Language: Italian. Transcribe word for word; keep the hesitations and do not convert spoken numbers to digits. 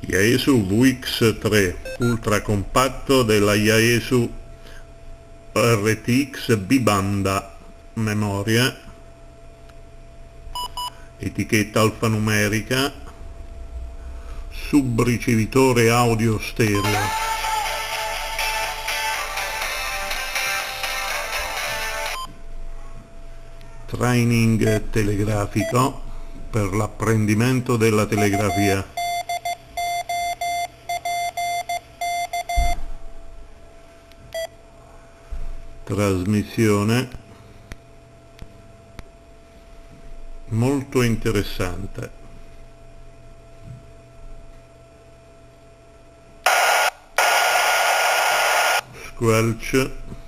Yaesu V X tre ultra compatto della Yaesu R T X bibanda, memoria, etichetta alfanumerica, subricevitore audio stereo, training telegrafico per l'apprendimento della telegrafia, trasmissione molto interessante. Squelch